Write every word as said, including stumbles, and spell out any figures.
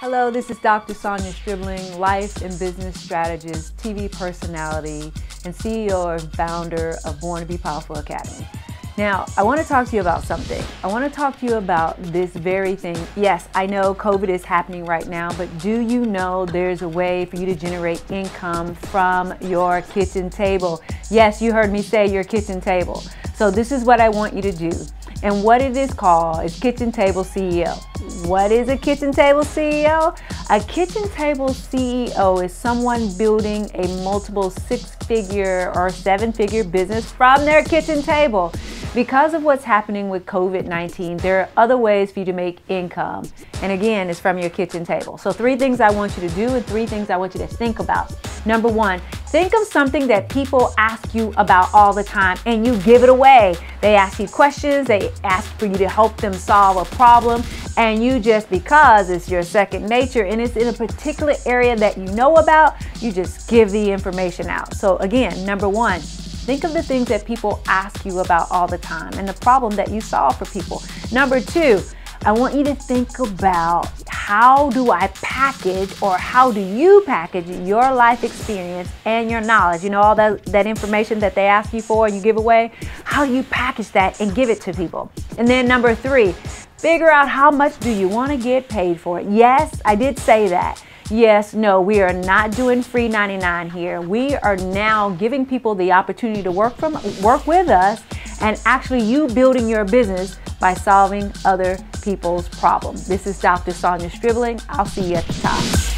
Hello, this is Doctor Sonia Stribling, life and business strategist, T V personality, and C E O and founder of Born to Be Powerful Academy. Now, I want to talk to you about something. I want to talk to you about this very thing. Yes, I know COVID is happening right now, but do you know there's a way for you to generate income from your kitchen table? Yes, you heard me say your kitchen table. So this is what I want you to do. And what it is called is Kitchen Table C E O. What is a kitchen table C E O? A kitchen table C E O is someone building a multiple six-figure or seven-figure business from their kitchen table. Because of what's happening with COVID nineteen, there are other ways for you to make income. And again, it's from your kitchen table. So three things I want you to do and three things I want you to think about. Number one, think of something that people ask you about all the time and you give it away. They ask you questions, they ask for you to help them solve a problem, and you just, because it's your second nature and it's in a particular area that you know about, you just give the information out. So again, number one, think of the things that people ask you about all the time and the problem that you solve for people. Number two, I want you to think about how do I package or how do you package your life experience and your knowledge? You know, all that, that information that they ask you for and you give away, how do you package that and give it to people? And then number three, figure out how much do you want to get paid for it. Yes, I did say that. Yes, no, we are not doing free ninety-nine here. We are now giving people the opportunity to work from work with us and actually you building your business by solving other people's problems. This is Doctor Sonia Stribling. I'll see you at the top.